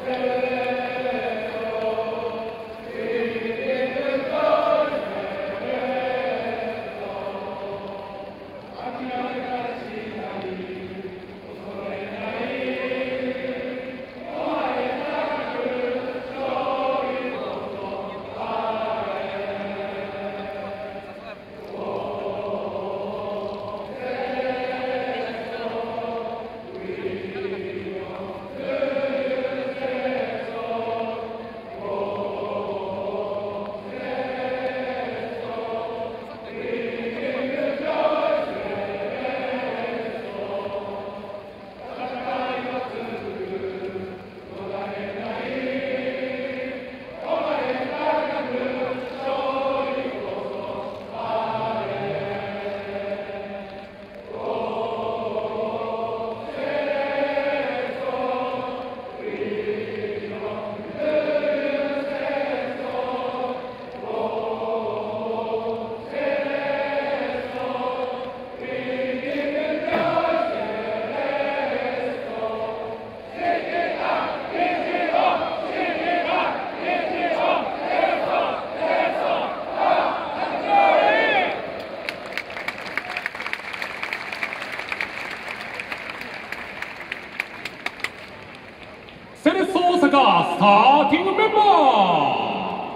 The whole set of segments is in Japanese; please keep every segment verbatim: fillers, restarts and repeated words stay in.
セレッソ大阪スターティングメンバー、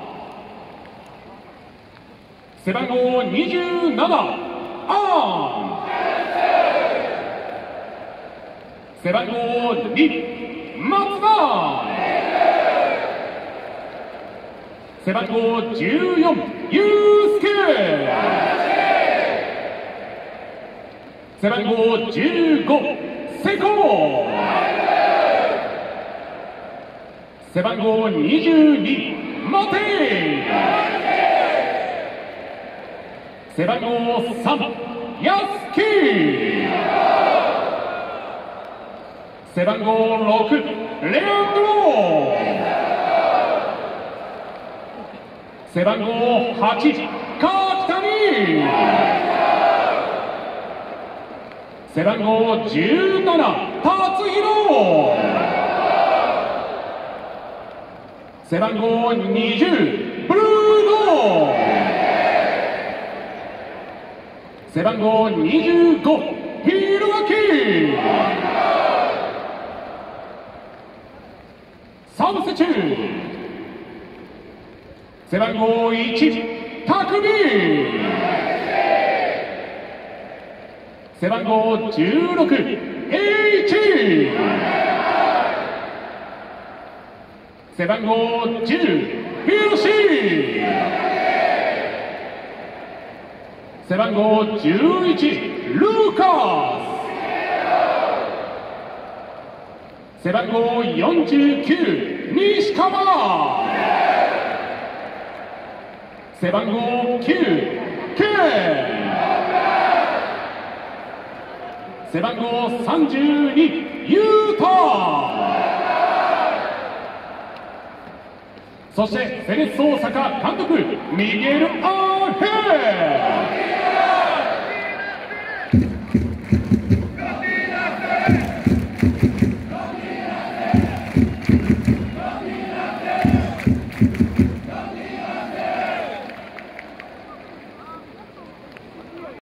背番号にじゅうななアーン、背番号に松田、背番号じゅうよんユースケ、背番号じゅうご瀬古、背番号にじゅうに待て、背番号さん安木、背番号ろくレアンドロ、背番号はち川北に、背番号じゅうなな達弘、背番号にじゅうブルーノ、背番号にじゅうごヒロアキ、サブスチュー背番号いちタクミ、背番号じゅうろくエイチ、背番号じゅうヒロシ、背番号じゅういちルーカス、背番号よんじゅうきゅう西川、背番号きゅうケン、背番号さんじゅうにユータ、そしてセレッソ大阪監督ミゲル・アンヘル。